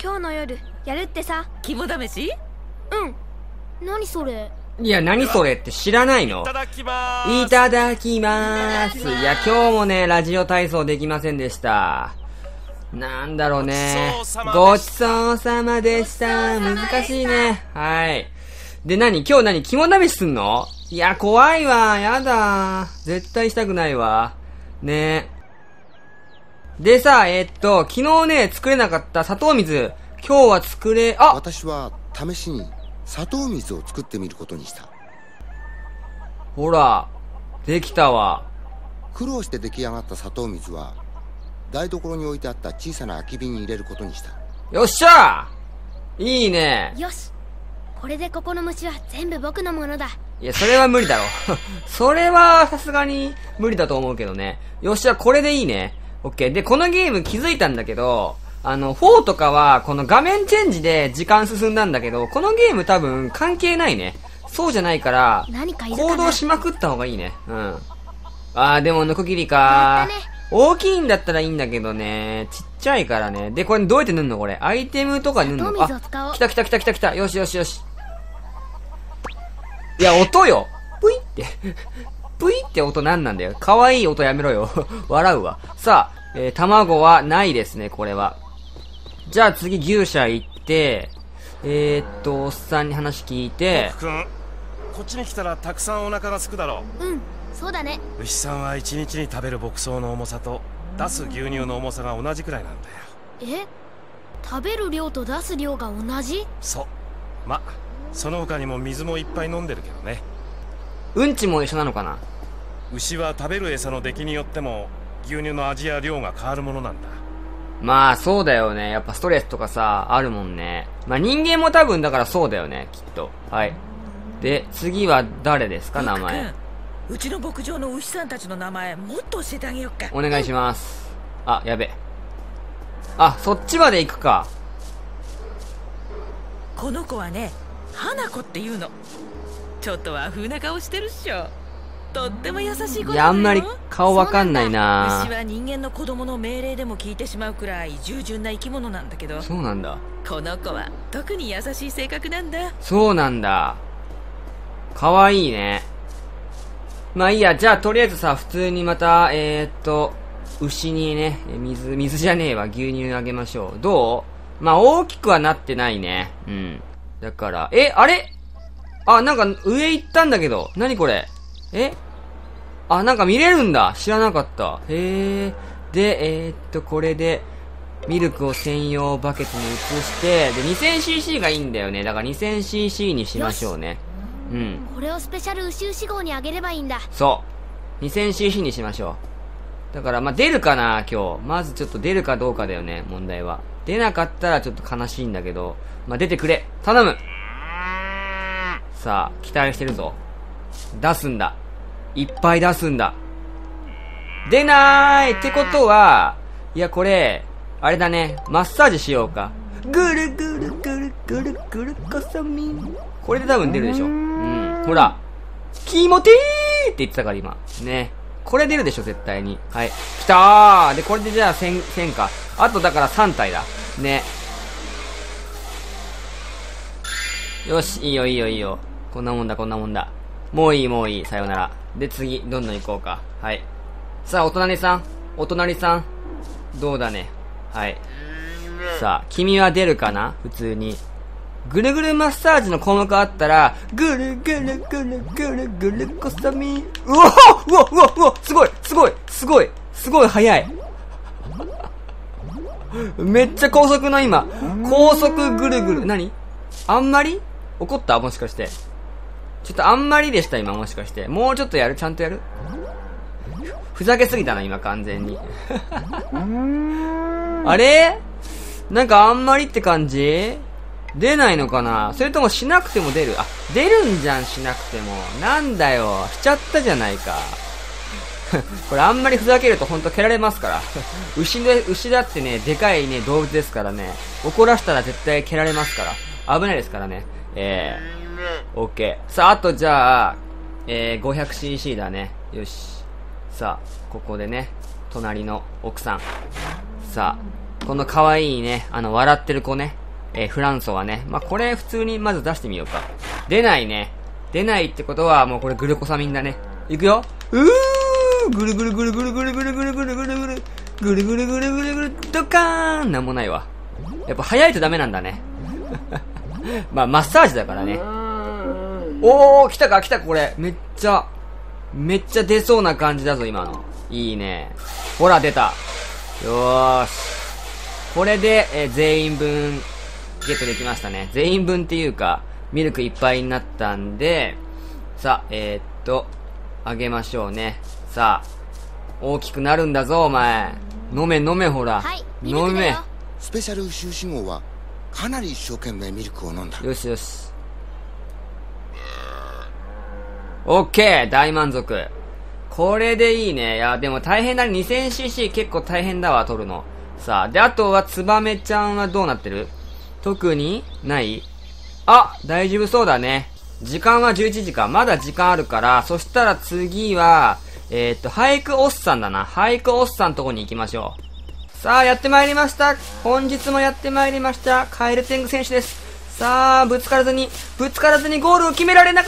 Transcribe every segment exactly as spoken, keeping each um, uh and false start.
今日の夜やるってさ。 肝試し？ うん。何それ？ いや、何それって知らないの？ いただきまーす。 いただきまーす。いや、今日もね、ラジオ体操できませんでした。なんだろうね。ごちそうさまでした。難しいね。はい。で、何今日何肝試しすんの？いや、怖いわ。やだ。絶対したくないわ。ね。でさ、えー、っと、昨日ね、作れなかった砂糖水。今日は作れ、あ！ 私は試しに砂糖水を作ってみることにした。 ほら、できたわ。 苦労して出来上がった砂糖水は台所に置いてあった小さな空き瓶に入れることにした。 よっしゃー！いいね。 よし。これでここの虫は全部僕のものだ。 いや、それは無理だろ。それはさすがに無理だと思うけどね。よっしゃ、これでいいね。オッケー。で、このゲーム気づいたんだけど、あの、フォーとかはこの画面チェンジで時間進んだんだけど、このゲーム多分関係ないね。そうじゃないから、 何かいるかな？ 行動しまくった方がいいね。うん。あー、でもノコギリかー。 やったね。 大きいんだったらいいんだけどね、ちっちゃいからね。で、これどうやって塗んのこれ。アイテムとか塗んの？ 砂糖水を使おう。 あ、来た来た来た来た来た。よしよしよし。いや、音よ。ぷいって。ぷいって音なんなんだよ。かわいい音やめろよ。笑うわ。さあ、えー、卵はないですね、これは。じゃあ次牛舎行って、えー、っと、おっさんに話聞いて。 僕くん、こっちに来たらたくさんお腹が空くだろう。うん、そうだね。 牛さんは一日に食べる牧草の重さと出す牛乳の重さが同じくらいなんだよ。 え？食べる量と出す量が同じ？ そう。ま、その他にも水もいっぱい飲んでるけどね。 うんちも一緒なのかな？ 牛は食べる餌の出来によっても牛乳の味や量が変わるものなんだ。 まあそうだよね。やっぱストレスとかさ、あるもんね。まあ人間も多分だからそうだよね、きっと。はい。で、次は誰ですか、名前。 うちの牧場の牛さんたちの名前もっと教えてあげようか。 お願いします。あ、やべ。あ、そっちまで行くか。 この子はね、花子っていうの。ちょっと和風な顔してるっしょ。とっても優しい子なのよ。 いや、あんまり顔わかんないな。 牛は人間の子供の命令でも聞いてしまうくらい従順な生き物なんだけど。 そうなんだ。 この子は特に優しい性格なんだ。 そうなんだ。かわいいね。まあいいや、じゃあとりあえずさ、普通にまた、えー、っと、牛にね、水、水じゃねえわ、牛乳あげましょう。どう？まあ大きくはなってないね。うん。だから、え、あれ？あ、なんか上行ったんだけど。なにこれ？え？あ、なんか見れるんだ。知らなかった。へえ。で、えー、っと、これで、ミルクを専用バケツに移して、で、にせんシーシー がいいんだよね。だから にせんシーシー にしましょうね。うん。 これをスペシャル牛牛号にあげればいいんだ。 そう。にせんシーシー にしましょう。だから、まあ、出るかな、今日。まずちょっと出るかどうかだよね、問題は。出なかったらちょっと悲しいんだけど、まあ、出てくれ。頼む。さあ、期待してるぞ。出すんだ。いっぱい出すんだ。出なーいってことは、いや、これ、あれだね。マッサージしようか。ぐるぐるぐるぐるぐるこそみん。これで多分出るでしょ。うん。ほら。気持ちいいって言ってたから今。ね。これ出るでしょ、絶対に。はい。きたー。で、これでじゃあせん、せんか。あとだからさん体だ。ね。よし、いいよいいよいいよ。こんなもんだこんなもんだ。もういいもういい。さよなら。で、次、どんどん行こうか。はい。さあ、お隣さん。お隣さん。どうだね。はい。さあ、君は出るかな？普通に。ぐるぐるマッサージの項目あったら、ぐるぐるぐるぐるぐるこさみ。うわうわうわうわすごいすごいすごいすごい早い。めっちゃ高速の今。高速ぐるぐる。何？あんまり？怒った？もしかして。ちょっとあんまりでした今もしかして。もうちょっとやる？ちゃんとやる？ふざけすぎたな今完全に。あれ？なんかあんまりって感じ？出ないのかな？それともしなくても出る？あ、出るんじゃんしなくても。なんだよ。しちゃったじゃないか。これあんまりふざけるとほんと蹴られますから。牛で、牛だってね、でかいね、動物ですからね。怒らしたら絶対蹴られますから。危ないですからね。えー、オッケー。さあ、あとじゃあ、えー、ごひゃくシーシー だね。よし。さあ、ここでね、隣の奥さん。さあ、 この可愛いね、あの、笑ってる子ね。えー、フランソはね。まあ、これ普通にまず出してみようか。出ないね。出ないってことは、もうこれグルコサミンだね。いくよ。うーぐるぐるぐるぐるぐるぐるぐるぐるぐるぐるぐるぐるぐるぐるぐるドカーンなんもないわ。やっぱ早いとダメなんだね。まあ、マッサージだからね。おー、来たか来たかこれ。めっちゃ、めっちゃ出そうな感じだぞ、今の。いいね。ほら、出た。よーし。これで、えー、全員分、ゲットできましたね。全員分っていうか、ミルクいっぱいになったんで、さあ、えー、っと、あげましょうね。さあ、大きくなるんだぞ、お前。飲め飲め、ほら。 はい、ミルクだよ。 飲め。 スペシャル牛牛号はかなり一生懸命ミルクを飲んだ。 よしよし。オッケー、大満足。これでいいね。いや、でも大変だね。にせんシーシー 結構大変だわ、取るの。さあ、で、あとは、ツバメちゃんはどうなってる？特にないあ、大丈夫そうだね。時間はじゅういちじか。まだ時間あるから、そしたら次は、えー、っと、俳句おっさんだな。俳句おっさんとこに行きましょう。さあ、やってまいりました。本日もやってまいりました。カエルテング選手です。さあ、ぶつからずに、ぶつからずにゴールを決められなか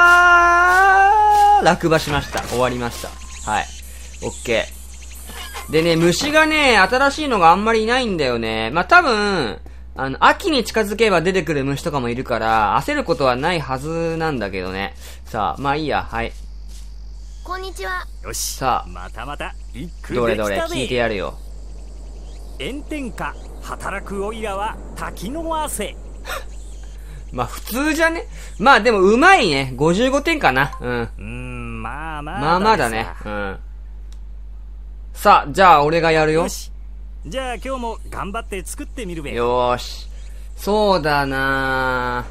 った落馬しました。終わりました。はい。オッケー。でね、虫がね、新しいのがあんまりいないんだよね。まあ、多分、あの、秋に近づけば出てくる虫とかもいるから、焦ることはないはずなんだけどね。さあ、まあいいや、はい。 こんにちは。 よし。 さあ、 またまた一句どれどれ、 できたべ聞いてやるよ。 炎天下働くおいらは滝の汗。 まあ普通じゃね。まあでもうまいね。ごじゅうごてんかな。うん。 うーん、まあまあまあまあだね。 さうん。さあ、じゃあ俺がやるよ。 よし。じゃあ今日も頑張って作ってみるべ。 よーし。そうだな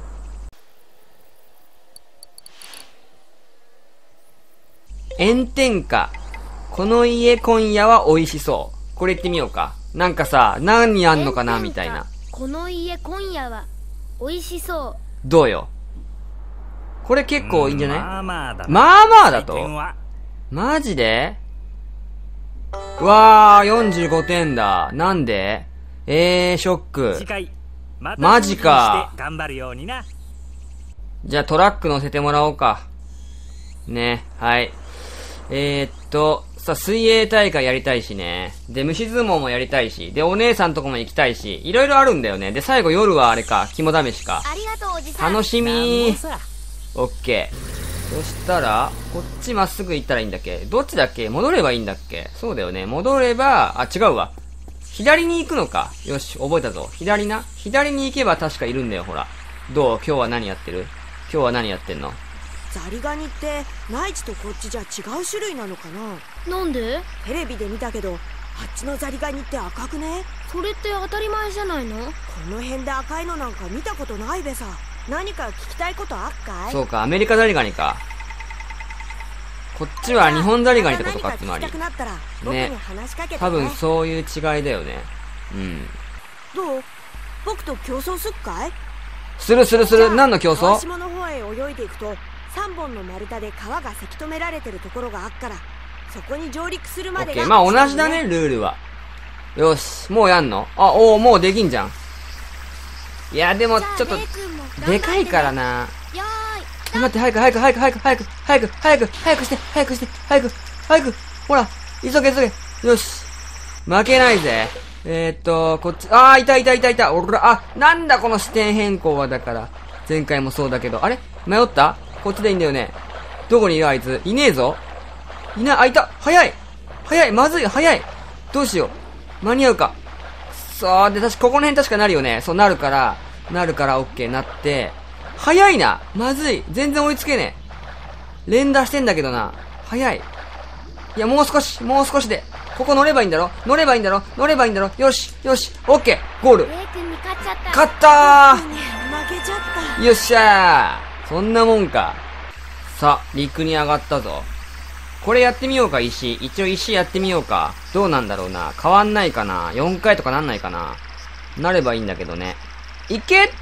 ー。炎天下。この家今夜は美味しそう。これ言ってみようか。なんかさ、何やんのかなみたいな。 この家今夜は美味しそう。 どうよ。これ結構いいんじゃない？ まあまあだな。 まあまあだと採点はマジで？うわー、よんじゅうごてんだ。なんで？えー、ショック。 次回またマジか精進して頑張るようにな。 じゃあトラック乗せてもらおうか。ね、はい。えー、っと、さ、水泳大会やりたいしね。で、虫相撲もやりたいし。で、お姉さんとこも行きたいし。いろいろあるんだよね。で、最後夜はあれか、肝試しか。 ありがとうおじさん。 楽しみなんーも。さオッケー。そしたら、こっちまっすぐ行ったらいいんだっけ？どっちだっけ？戻ればいいんだっけ？そうだよね。戻れば、あ、違うわ。左に行くのか。よし、覚えたぞ。左な。左に行けば確かいるんだよ、ほら。どう？今日は何やってる？今日は何やってんの？ ザリガニって内地とこっちじゃ違う種類なのかな。 なんで？ テレビで見たけどあっちのザリガニって赤くね。 それって当たり前じゃないの？ この辺で赤いのなんか見たことないべさ。何か聞きたいことあっかい？ そうか、アメリカザリガニか。こっちは日本ザリガニってことか、つまり。 何か聞きたくなったら僕に話しかけてね。 多分そういう違いだよね。うん。 どう？僕と競争すっかい？ するするする。何の競川争？ 下の方へ泳いでいくとさんぼんの丸太で川がせき止められてるところがあっから、そこに上陸するまでが。 オッケー。まあ同じだね、ルールは。よし、もうやんの？あ、おー、もうできんじゃん。いや、でも、ちょっと、でかいからな。 よーい。 待って、早く早く早く早く早く早く早く早くして早くして早く早くほら急げ急げよし負けないぜ。えー、っとこっちあーいたいたいたいた俺らあなんだこの視点変更は。だから前回もそうだけどあれ迷った？こっちでいいんだよね。どこにいるあいつ？いねえぞ。いない。あいた。早い早いまずい早いどうしよう間に合うか。そうで確かここの辺確かなるよね。そうなるからなるからオッケーなって早いな。まずい。全然追いつけねえ。連打してんだけどな。早い。いや、もう少し、もう少しで。ここ乗ればいいんだろ乗ればいいんだろ乗ればいいんだろよし、よし、オッケーゴール。 レイ君に勝っちゃった。 勝った負けちゃった。 ーよっしゃーそんなもんか。さあ、陸に上がったぞ。これやってみようか、石。一応石やってみようか。どうなんだろうな。変わんないかな。よんかいとかなんないかな。なればいいんだけどね。いけ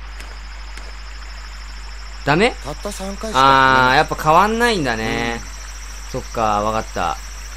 ダメ？ たったさんかいしかあー、やっぱ変わんないんだね。そっか、わかった。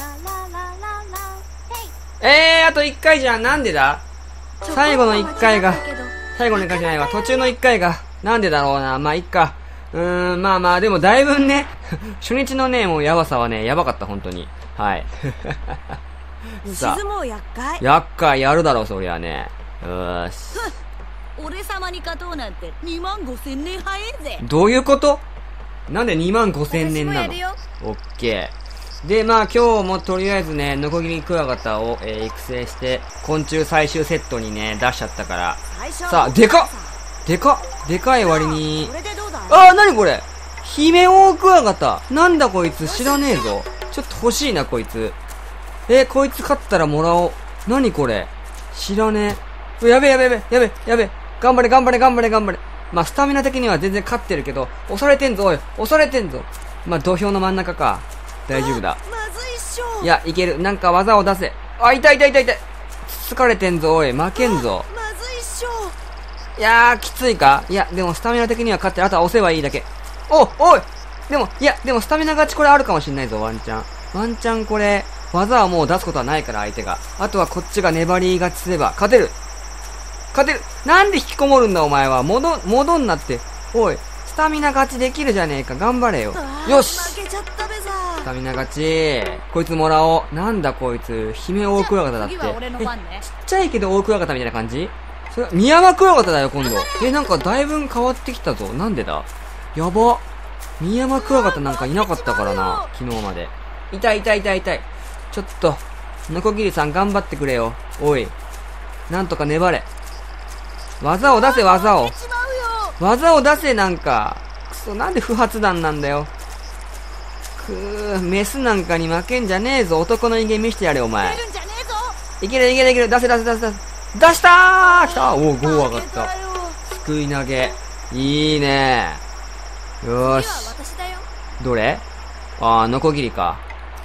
えー、あといっかいじゃん。なんでだ？最後のいっかいが、最後のいっかいじゃないわ。途中のいっかいが、なんでだろうな。まあ、いっか。うーん、まあまあ、でもだいぶね、初日のね、もうやばさはね、やばかった、本当に。はい。 さあ、相撲厄介。 厄介やるだろう、そりゃね。よーし。 俺様に勝とうなんてにまんごせんねん早えぜ。 どういうこと？なんでにまんごせんねんなの？オッケー。で、まあ今日もとりあえずね、ノコギリクワガタを、えー、育成して、昆虫最終セットにね、出しちゃったから。さあ、でかっでかっでかい割に。あー、なにこれヒメオオクワガタ。なんだこいつ知らねえぞ。ちょっと欲しいな、こいつ。えー、こいつ勝ったらもらおう。なにこれ知らねえ。やべやべやべやべやべ。頑張れ頑張れ頑張れ頑張れ。まあ、スタミナ的には全然勝ってるけど、押されてんぞ、おい。押されてんぞ。まあ、土俵の真ん中か。大丈夫だ。いや、いける。なんか技を出せ。あ、痛い痛い痛い痛い。つつかれてんぞ、おい。負けんぞ。いやー、きついか？いや、でもスタミナ的には勝ってる。あとは押せばいいだけ。お、おいでも、いや、でもスタミナ勝ちこれあるかもしんないぞ、ワンチャン。ワンチャンこれ、技はもう出すことはないから、相手が。あとはこっちが粘り勝ちすれば、勝てる勝てるなんで引きこもるんだお前は。戻、戻んなって。おい、スタミナ勝ちできるじゃねえか。頑張れよ。よし負けちゃったべさ。 スタミナ勝ち。こいつもらおう。なんだこいつ。ヒメオオクワガタだって。 次は俺の番ね。 ちっちゃいけどオオクワガタみたいな感じ？それ、ミヤマクワガタだよ、今度。え、なんかだいぶ変わってきたぞ。なんでだ？やば。ミヤマクワガタなんかいなかったからな。昨日まで。痛い痛い痛い痛い。ちょっと、ノコギリさん頑張ってくれよ。おい。なんとか粘れ。技を出せ、技を。技を出せ、なんか。くそ、なんで不発弾なんだよ。くー、メスなんかに負けんじゃねえぞ。男の威厳見してやれ、お前。いけるいけるいける。出せ出せ出せ出せ。出したー来たおお、ご上がった。すくい投げ。いいねよーし。どれ？あー、ノコギリか。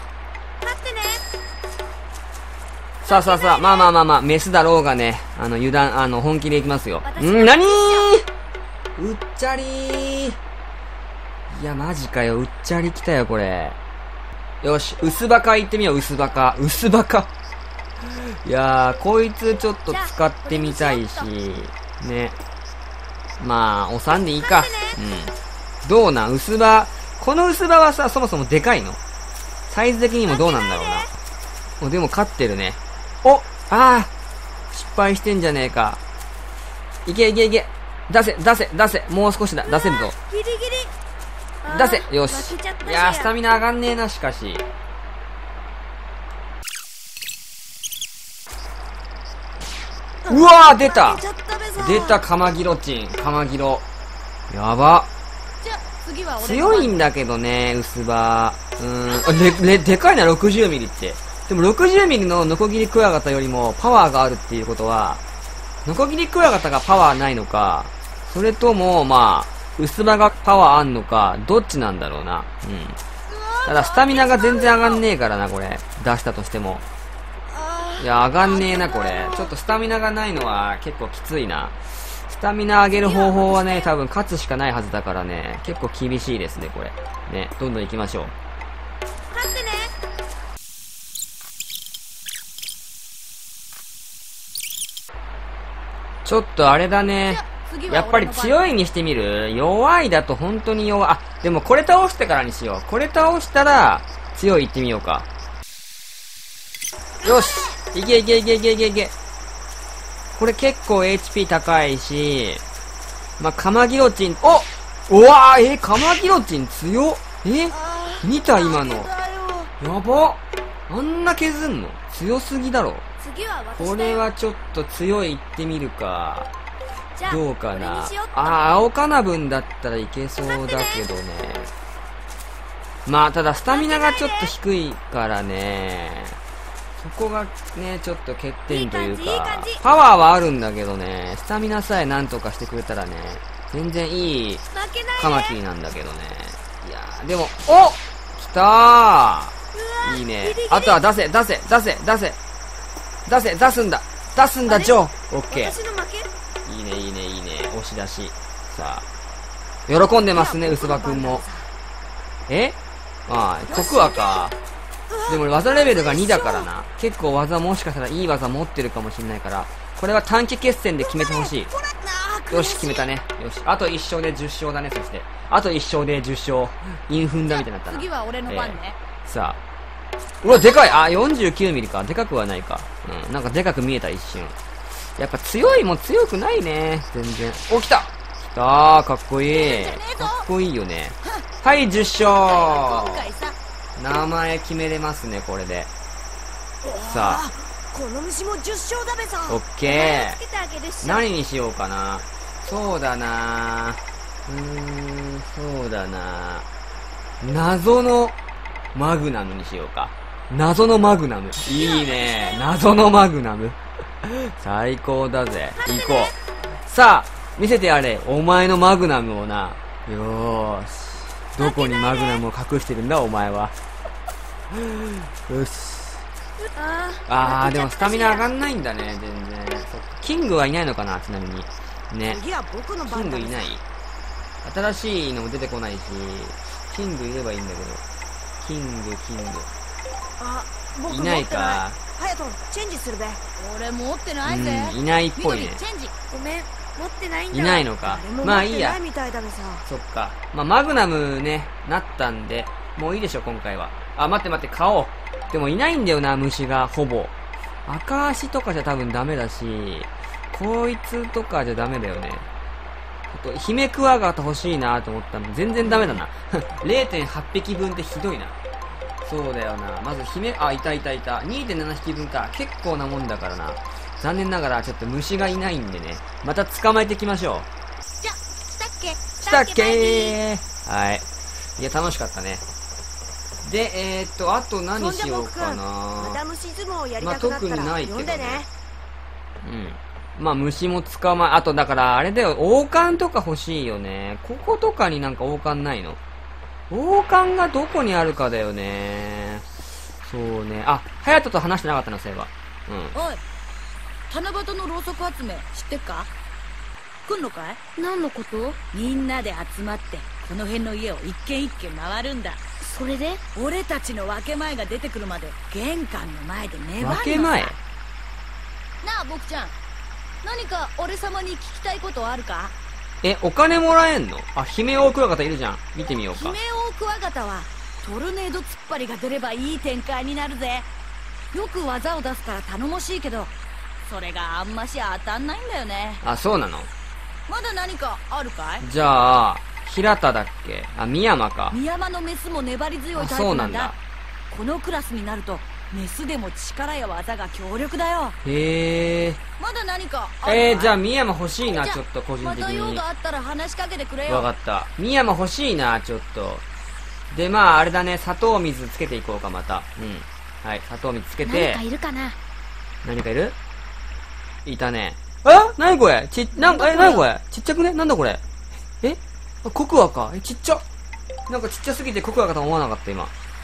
さあさあさあ、まあまあまあまあ、メスだろうがね、あの、油断、あの、本気でいきますよ。んなにーうっちゃりー。いや、マジかよ、うっちゃり来たよ、これ。よし、薄バカ行ってみよう、薄バカ。薄バカ。いやー、こいつちょっと使ってみたいし、ね。まあ、おさんでいいか。うん。どうなん薄バ、この薄バはさ、そもそもでかいの？サイズ的にもどうなんだろうな。お、でも勝ってるね。お、あー失敗してんじゃねえか。いけいけいけ。出せ、出せ、出せ。もう少しだ。出せるぞ。 ギリギリ出せ。よし。いやー、スタミナ上がんねえな、しかし。うわー出た出た、カマギロチン。カマギロ。やば。強いんだけどね、薄葉。うーん。あ、れ、れ、でかいな、ろくじゅうミリって。でもろくじゅうミリのノコギリクワガタよりもパワーがあるっていうことは、ノコギリクワガタがパワーないのか、それとも、まあ、薄葉がパワーあんのか、どっちなんだろうな。うん。ただ、スタミナが全然上がんねえからな、これ。出したとしても。 いや、上がんねえな、これ。ちょっとスタミナがないのは結構きついな。スタミナ上げる方法はね、多分勝つしかないはずだからね、結構厳しいですね、これ。ね、どんどん行きましょう。 勝ってね。 ちょっとあれだね。やっぱり強いにしてみる？弱いだと本当に弱い。あ、でもこれ倒してからにしよう。これ倒したら、強い行ってみようか。よし！いけいけいけいけいけいけ。これ結構 エイチピー 高いし、まあ、カマギロチン、お！うわー、え、カマギロチン強っ！え？見た今の。やば！あんな削んの？強すぎだろ。これはちょっと強い行ってみるか。どうかな。あー、青カナブンだったらいけそうだけどね。まあ、ただスタミナがちょっと低いからね。そこがね、ちょっと欠点というか、パワーはあるんだけどね、スタミナさえなんとかしてくれたらね、全然いいカマキリなんだけどね。いやー、でも、お！来たー！いいね。あとは出せ、出せ、出せ、出せ。出せ、出すんだ。出すんだ、ジョー。オッケー。いいね、いいね、いいね。押し出し。さあ。喜んでますね、ウスバくんも。え？ああ、コクワか。でも技レベルがにだからな。結構技もしかしたらいい技持ってるかもしれないから、これは短期決戦で決めてほしい。よし、決めたね。よし。あといっ勝でじゅっ勝だね、そして。あといっ勝でじゅっ勝。インフンだみたいになったな。 次は俺の番ね。 えー、さあ。うわ、でかい！あ、よんじゅうきゅうミリか。でかくはないか。うん、なんかでかく見えた、一瞬。やっぱ強いも強くないね。全然。お、来た！来たー、かっこいい。かっこいいよね。はい、じゅっ勝！名前決めれますね、これで。さあ。 この虫もじゅっ勝だべさ。 オッケー。何にしようかな。そうだな。うーん、そうだな。謎のマグナムにしようか。謎のマグナム。いいね。謎のマグナム。最高だぜ。行こう。さあ、見せてやれ。お前のマグナムをな。よーし。どこにマグナムを隠してるんだ、お前は。よし。あー、でもスタミナ上がんないんだね、全然。そっか。キングはいないのかな、ちなみに。ね。キングいない。新しいのも出てこないし、キングいればいいんだけど。キング、キング。 あ、僕いないか。 ハヤト、チェンジするべ。 俺持ってないぜ。 うん、いないっぽいね。 ごめん、持ってないんだ。 いないのか。まあいいや。そっか。まあマグナムね、なったんで、もういいでしょ、今回は。あ、待って待って、買おう。でもいないんだよな、虫が、ほぼ。赤足とかじゃ多分ダメだし、こいつとかじゃダメだよね。あと、ヒメクワガタ欲しいなと思ったの全然ダメだな。れいてんはちぴきぶんってひどいな。そうだよな。まずヒメ、あ、いたいたいた。にてんななひきぶんか。結構なもんだからな。残念ながら、ちょっと虫がいないんでね。また捕まえていきましょう。 じゃ、したっけしたっけーはい。いや、楽しかったね。で、えーっと、あと何しようかな。まあ、特にないけどね。うん。まあ、虫も捕まえ、あとだから、あれだよ、王冠とか欲しいよね。こことかになんか王冠ないの？王冠がどこにあるかだよね。そうね。あ、ハヤトと話してなかったな、そういえば。 うん。おい、七夕のろうそく集め、知ってっか？来んのかい？ 何のこと？ みんなで集まって、この辺の家を一軒一軒回るんだ。 それで？ 俺たちの分け前が出てくるまで、玄関の前で粘るのさ。 分け前？ なあ、僕ちゃん。何か俺様に聞きたいことあるか？ え、お金もらえんの？あ、ヒメオオクワガタいるじゃん。見てみようか。 ヒメオオクワガタはトルネード突っ張りが出ればいい展開になるぜ。よく技を出すから頼もしいけど、それがあんまし当たんないんだよね。 あ、そうなの？ まだ何かあるかい？ じゃあ、平田だっけ？あ、深山か。 深山のメスも粘り強いタイプなんだ。 そうなんだ。 このクラスになるとメスでも力や技が強力だよ。 へえ。 まだ何かあるかい？ えー、じゃあ深山欲しいな、ちょっと個人的に。 また用があったら話しかけてくれよ。 わかった。深山欲しいな、ちょっと。で、まあ、あれだね、砂糖水つけていこうか、また。うん。はい、砂糖水つけて。 何かいるかな？ 何かいる？いたね。あ？何これ？ち、なんか、え、何これ？ちっちゃくね？なんだこれ？え？あ、コクワか？え、ちっちゃ。なんかちっちゃすぎてコクワかと思わなかった、今。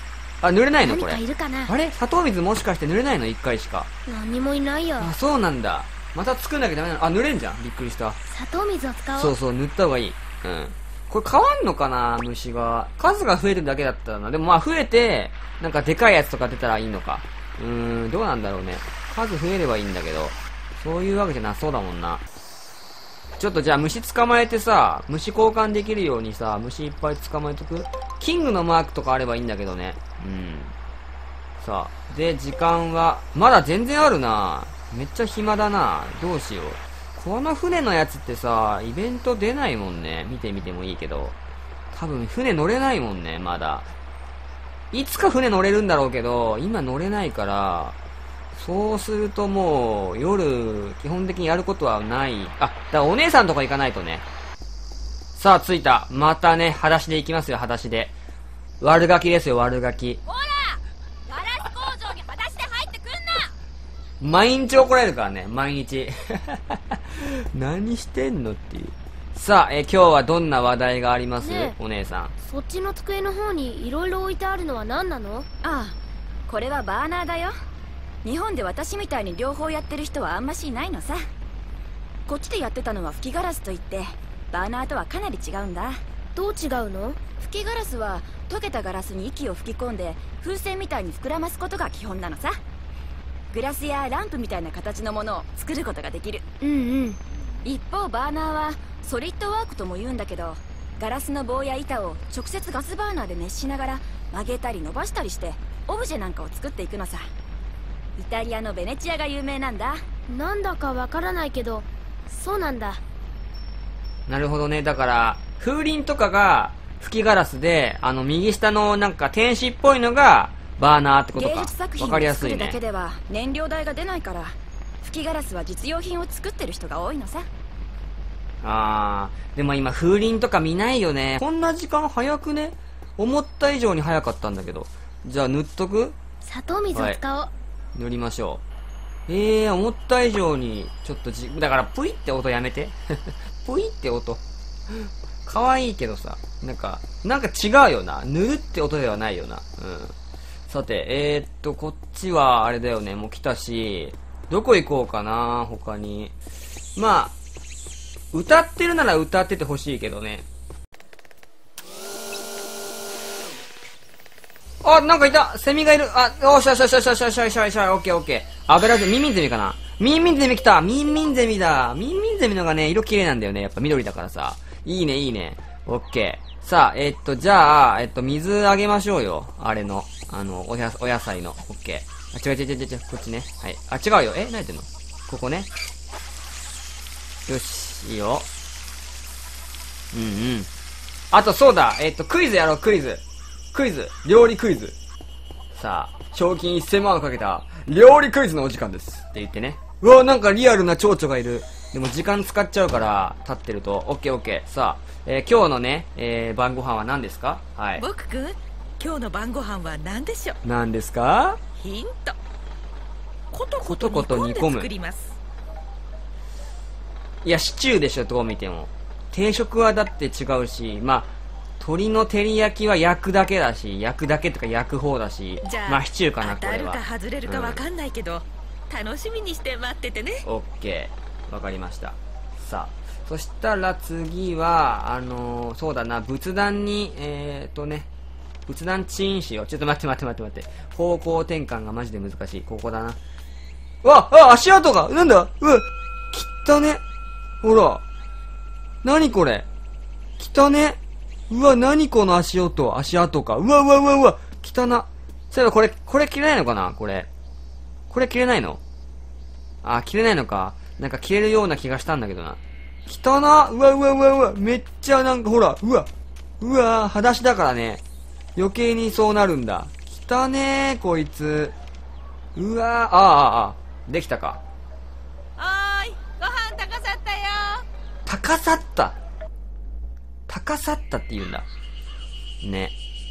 あ、濡れないのこれ。 何かいるかな。 あれ砂糖水もしかして濡れないのいっかいしか。 何もいないよ。 あ、そうなんだ。また作んなきゃダメなの。あ、濡れんじゃん。びっくりした。 砂糖水を使おう。 そうそう、塗った方がいい。うん。これ変わんのかな虫が。数が増えるだけだったらな。でもまあ増えて、なんかでかいやつとか出たらいいのか。うーん、どうなんだろうね。数増えればいいんだけど。そういうわけじゃなそうだもんな。ちょっとじゃあ虫捕まえてさ、虫交換できるようにさ、虫いっぱい捕まえとく？キングのマークとかあればいいんだけどね。うん。さあ。で、時間は、まだ全然あるな。めっちゃ暇だな。どうしよう。この船のやつってさ、イベント出ないもんね。見てみてもいいけど。多分船乗れないもんね、まだ。いつか船乗れるんだろうけど、今乗れないから、そうするともう、夜、基本的にやることはない。あ、だからお姉さんとか行かないとね。さあ、着いた。またね、裸足で行きますよ、裸足で。悪ガキですよ、悪ガキ。 ほらガラス工場に裸足で入ってくんな。 毎日怒られるからね、毎日。何してんのっていう。さあ、え、今日はどんな話題があります、 ねえお姉さん。 そっちの机の方にいろいろ置いてあるのは何なの？ ああ、これはバーナーだよ。日本で私みたいに両方やってる人はあんましいないのさ。こっちでやってたのは吹きガラスといって、バーナーとはかなり違うんだ。 どう違うの？ 吹きガラスは溶けたガラスに息を吹き込んで風船みたいに膨らますことが基本なのさ。グラスやランプみたいな形のものを作ることができる。 うんうん。 一方バーナーはソリッドワークとも言うんだけど、ガラスの棒や板を直接ガスバーナーで熱しながら曲げたり伸ばしたりしてオブジェなんかを作っていくのさ。イタリアのベネチアが有名なんだ。 なんだかわからないけど、そうなんだ。 なるほどね。だから、風鈴とかが吹きガラスで、あの、右下のなんか天使っぽいのがバーナーってことか。 芸術作品わかりを作るだやすいね。 けでは燃料代が出ないから、吹きガラスは実用品を作ってる人が多いのさ。 あー、でも今風鈴とか見ないよね。こんな時間早くね？思った以上に早かったんだけど。じゃあ塗っとく？ 砂糖水を使おう。 塗りましょう。えー、思った以上に、ちょっとじ、だから、ぷいって音やめて。ぷいって音。かわいいけどさ、なんか、なんか違うよな。塗るって音ではないよな。うん。さて、えー、っと、こっちは、あれだよね、もう来たし、どこ行こうかな、他に。まあ、歌ってるなら歌っててほしいけどね。あ、なんかいたセミがいるあ、よしよしよしよしよしよしよしよしオッケーオッケー。油ゼミ、ミンミンゼミかなミンミンゼミ来たミンミンゼミだミンミンゼミのがね、色綺麗なんだよね。やっぱ緑だからさ。いいね、いいね。オッケー。さあ、えっと、じゃあ、えっと、水あげましょうよ。あれの、あの、おや、お野菜の。オッケー。あ、違う違う違う違う、こっちね。はい。あ、違うよ。え何やってんのここね。よし、いいよ。うんうん。あと、そうだ。えっと、クイズやろう、クイズ。クイズ。料理クイズ。さあ、賞金せんまんをかけた、料理クイズのお時間です。って言ってね。うわ、なんかリアルな蝶々がいる。でも時間使っちゃうから、立ってると。オッケーオッケー。さあ、えー、今日のね、えー、晩ご飯は何ですか？はい。 僕くん、今日の晩ご飯は何でしょう？ 何ですか？ ヒント。コトコト煮込んで作ります。 いや、シチューでしょ、どう見ても。定食はだって違うし、まあ、鶏の照り焼きは焼くだけだし、焼くだけとか焼く方だし、 じゃあ、 まあシチューかな、これは。 当たるか外れるかわかんないけど、うん、楽しみにして待っててね。 オッケー。わかりました。さあ、そしたら次は、あのー、そうだな、仏壇に、えーとね、仏壇チンしよう。ちょっと待って待って待って待って。方向転換がマジで難しい。ここだな。うわあ、足跡がなんだうわ、汚ね。ほら。なにこれ汚ね。うわ、なにこの足音、足跡か。うわうわうわうわ、汚な。そういえばこれ、これ切れないのかなこれ。これ切れないの？あ、切れないのか。なんか切れるような気がしたんだけどな。汚な。うわうわうわうわ、めっちゃなんかほら、うわ。うわ、裸足だからね。余計にそうなるんだ。汚ねー、こいつ。うわー、ああ、ああ、できたか。 おーい、ご飯高さったよ。 高さった高さったって言うんだ。ね。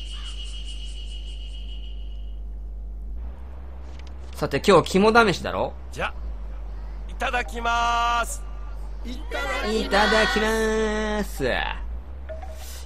さて今日肝試しだろ？ じゃ、いただきまーす。 いただきまーす。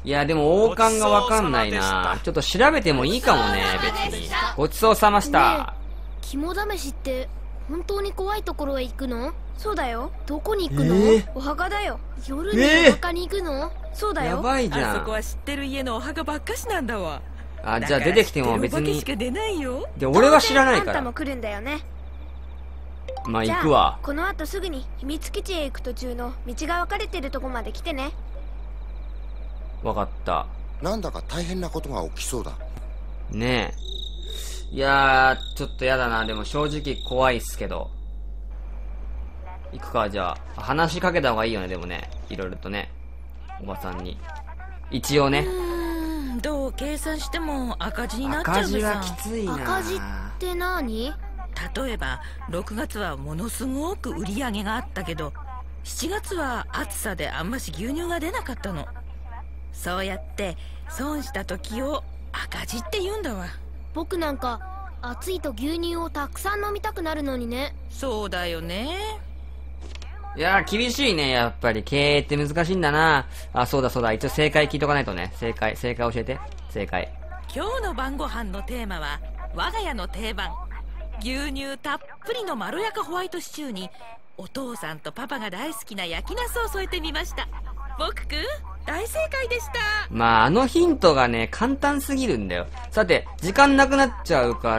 いや、でも王冠がわかんないな。ちょっと調べてもいいかもね、別に。ごちそうさました。 肝試しって本当に怖いところへ行くの？ そうだよ。 どこに行くの？ えー、 お墓だよ。 夜にお墓に行くの？えー、 そうだよ。 やばいじゃん。 あそこは知ってる家のお墓ばっかしなんだわ。 あ、じゃあ出てきても別に。 しか出ないよ。 で、俺は知らないから。 あんたも来るんだよね。 まあ行くわ。 この後すぐに秘密基地へ行く途中の道が分かれてるとこまで来てね。 わかった。 なんだか大変なことが起きそうだ。 ねえ。いやー、ちょっとやだな。でも正直怖いっすけど。行くか、じゃあ。話しかけた方がいいよね、でもね。いろいろとね。おばさんに。一応ね。 うーん、どう計算しても赤字になっちゃう赤字さ。 はきついな。 赤字って何？ 例えばろくがつはものすごく売り上げがあったけど、しちがつは暑さであんまし牛乳が出なかったの。そうやって損した時を赤字って言うんだわ。 僕なんか暑いと牛乳をたくさん飲みたくなるのにね。 そうだよね。 いやー、厳しいね、やっぱり。経営って難しいんだな。あ、そうだそうだ。一応正解聞いとかないとね。正解、正解教えて。正解。 今日の晩ご飯のテーマは、我が家の定番。牛乳たっぷりのまろやかホワイトシチューに、お父さんとパパが大好きな焼きナスを添えてみました。僕くん、大正解でした。 まあ、あのヒントがね、簡単すぎるんだよ。さて、時間なくなっちゃうから、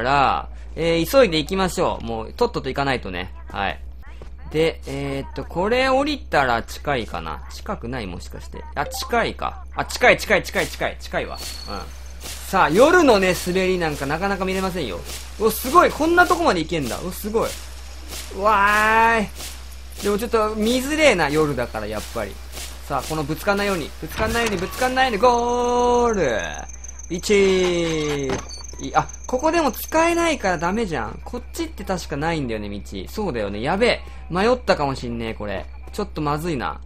えー、急いで行きましょう。もう、とっとと行かないとね。はい。で、えー、っと、これ降りたら近いかな。近くない？もしかして。あ、近いか。あ、近い近い近い近い。近いわ。うん。さあ、夜のね、滑りなんかなかなか見れませんよ。お、すごい。こんなとこまで行けんだ。お、すごい。わーい。でもちょっと見づれえな、夜だからやっぱり。さあ、このぶつかんないように。ぶつかんないように、ぶつかんないように、ゴール !いち! あ、ここでも使えないからダメじゃん。こっちって確かないんだよね、道。そうだよね。やべえ。迷ったかもしんねえ、これ。ちょっとまずいな。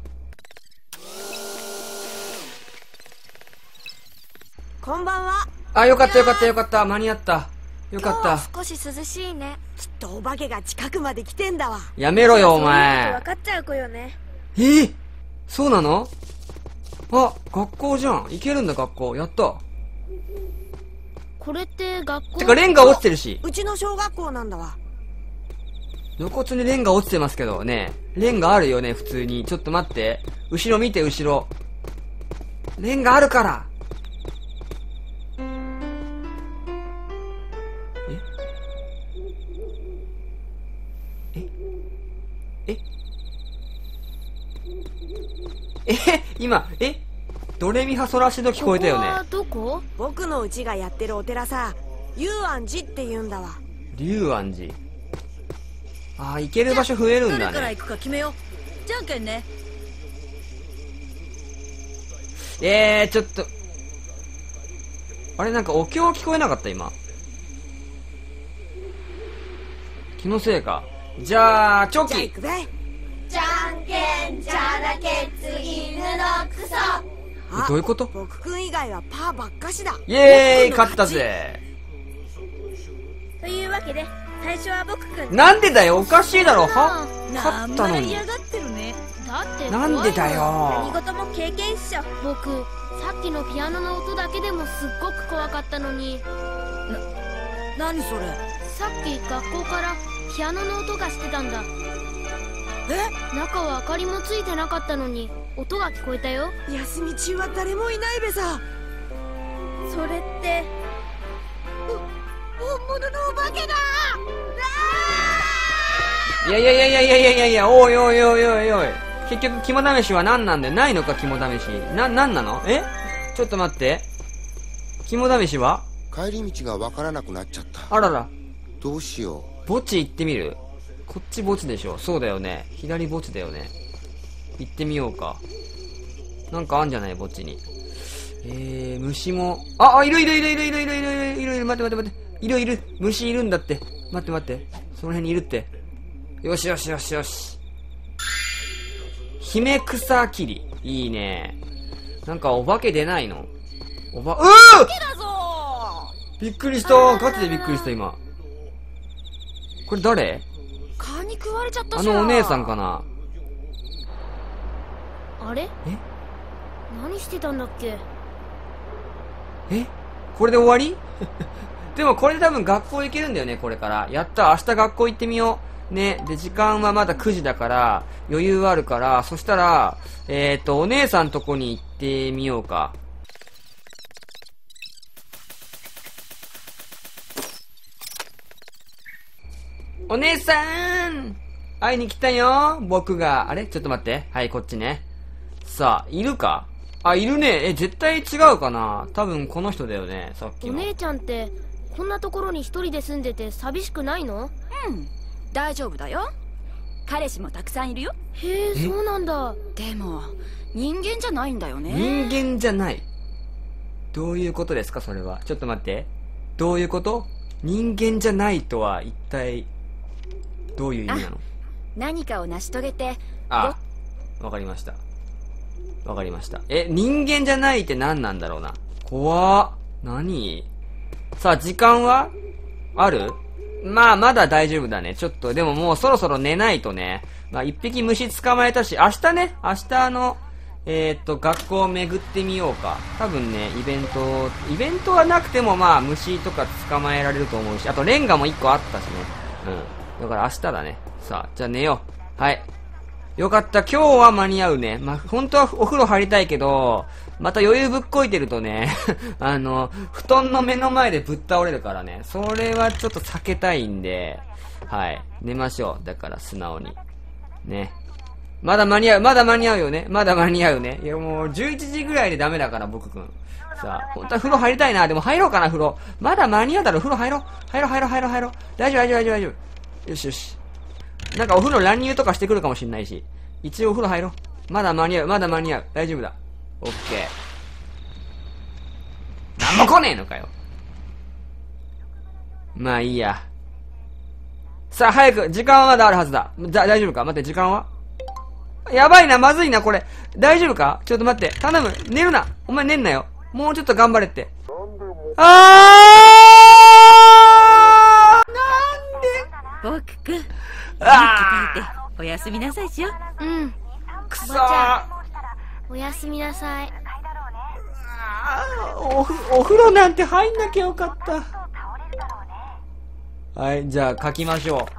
こんばんは。 あ、よかったよかったよかった。間に合った。よかった。 少し涼しいね。 きっとお化けが近くまで来てんだわ。 やめろよ、おそういう前。 こと分かっちゃう子よね。 えー、そうなの？あ、学校じゃん。行けるんだ、学校。やった。 これって学校？ てか、レンガ落ちてるし。 うちの小学校なんだわ。 露骨にレンガ落ちてますけどね。レンガあるよね、普通に。ちょっと待って。後ろ見て、後ろ。レンガあるから。ええええ今、えドレミファソラシド聞こえたよね。 ここはどこ？ 僕のうちがやってるお寺さ、龍安寺って言うんだわ。 龍安寺。ああ、行ける場所増えるんだね。 誰から行くか決めよう。じゃんけんね。 えー、ちょっと。あれ、なんかお経聞こえなかった今。気のせいか。じゃあ、チョキ。 じゃあ行くべ。 じゃんけんじゃらけつ犬のクソ。 あ、 どういうこと？ 僕くん以外はパーばっかしだ。 イエーイ、勝ったぜ。 というわけで最初は僕くん。 なんでだよ、おかしいだろ。はなんま勝ったのに。 り嫌がってるね。 だってなんでだ何よ。 事も経験っしょ。 僕さっきのピアノの音だけでもすっごく怖かったのに。 何それ。 さっき学校からピアノの音がしてたんだ。 え？ 中は明かりもついてなかったのに音が聞こえたよ。 休み中は誰もいないべさ。 それって本物のお化けだ。 いやいやいやいやいやいやいやいや、おいおいおいおいおい。結局、肝試しは何なんだよ。ないのか、肝試し。な、なんなの？え？ちょっと待って。肝試しは？ 帰り道がわからなくなっちゃった。 あらら。 どうしよう。 墓地行ってみる？こっち墓地でしょ。そうだよね。左墓地だよね。行ってみようか。なんかあんじゃない墓地に。えー、虫も、あ、あ、いるいるいるいるいるいるいるいるいるいる、待って待って待って。いるいる。虫いるんだって。待って待って。その辺にいるって。よしよしよしよし。姫草切り。いいね。なんかお化け出ないの？おば、うー！びっくりした。ガチでびっくりした今。これ誰？ 蚊に食われちゃったじゃん。 あのお姉さんかな。 あれ？ え？ 何してたんだっけ？ えこれで終わりでもこれで多分学校行けるんだよね、これから。やった、明日学校行ってみよう。ね。で、時間はまだくじだから、余裕あるから、そしたら、えっと、お姉さんとこに行ってみようか。お姉さん会いに来たよ僕が。あれちょっと待って。はい、こっちね。さあ、いるかあ、いるね。え、絶対違うかな多分この人だよね、さっきの。 お姉ちゃんって、こんなところに一人で住んでて寂しくないの？ うん、大丈夫だよ。彼氏もたくさんいるよ。 へえ、そうなんだ。 でも、人間じゃないんだよね。 人間じゃない。どういうことですか、それは。ちょっと待って。どういうこと？人間じゃないとは一体、どういう意味なの？ 何かを成し遂げて。 あ、わかりました。わかりました。え、人間じゃないって何なんだろうな。怖っ。何？さあ、時間はある？まあ、まだ大丈夫だね。ちょっと、でももうそろそろ寝ないとね。まあ、一匹虫捕まえたし、明日ね、明日の、えー、っと、学校を巡ってみようか。多分ね、イベント、イベントはなくてもまあ、虫とか捕まえられると思うし、あとレンガも一個あったしね。うん。だから明日だね。さあ、じゃあ寝よう。はい。よかった。今日は間に合うね。まあ、本当はお風呂入りたいけど、また余裕ぶっこいてるとね、あの、布団の目の前でぶっ倒れるからね。それはちょっと避けたいんで、はい。寝ましょう。だから素直に。ね。まだ間に合う。まだ間に合うよね。まだ間に合うね。いやもうじゅういちじぐらいでダメだから、僕くん。さあ、本当は風呂入りたいな。でも入ろうかな、風呂。まだ間に合うだろ。風呂入ろう。入ろう、入ろう、入ろう、入ろう。大丈夫、大丈夫、大丈夫、大丈夫。よしよし。なんかお風呂乱入とかしてくるかもしんないし。一応お風呂入ろう。まだ間に合う、まだ間に合う。大丈夫だ。オッケー。なんも来ねえのかよ。まあいいや。さあ、早く、時間はまだあるはずだ。だ、大丈夫か？待って、時間は？やばいな、まずいな、これ。大丈夫か？ちょっと待って。頼む。寝るな。お前寝んなよ。もうちょっと頑張れって。あー僕くん、元気あ出ておやすみなさいしよ。 うん。 くそおばちゃん、おやすみなさい。 おふ、お風呂なんて入んなきゃよかった。はい、じゃあ書きましょう。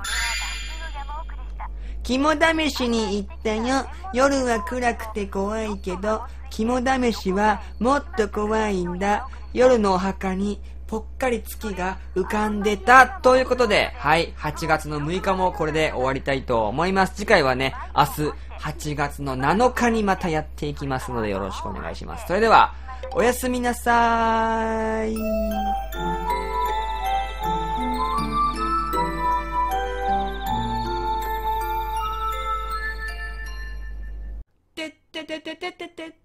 肝試しに行ったよ。夜は暗くて怖いけど、肝試しはもっと怖いんだ。夜のお墓にぽっかり月が浮かんでた。ということで、はい、はちがつのむいかもこれで終わりたいと思います。次回はね、明日はちがつのなのかにまたやっていきますのでよろしくお願いします。それでは、おやすみなさーい。てってててててて